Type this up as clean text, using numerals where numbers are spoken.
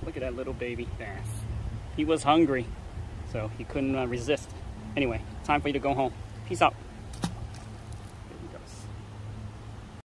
Look at that little baby bass. He was hungry, so he couldn't resist. Anyway, time for you to go home. Peace out.